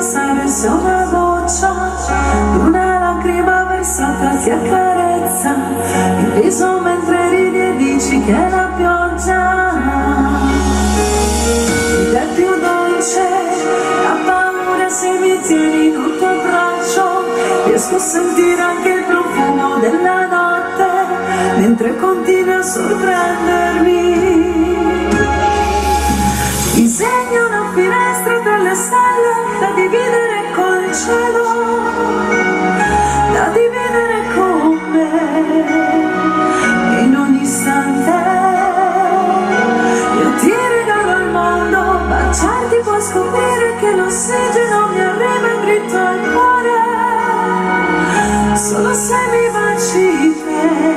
pensare se una goccia di una lacrima versata ti accarezza il viso mentre ridi e dici che è la pioggia ed è più dolce la paura se mi tieni in un tuo braccio. Riesco a sentire anche il profumo della notte mentre continui a sorprendermi. Disegno una finestra tra le stelle da dividere col cielo, da dividere con me. E in ogni istante io ti regalo il mondo, baciarti può scoprire che l'ossigeno mi arriva dritto al cuore, solo se mi baci te.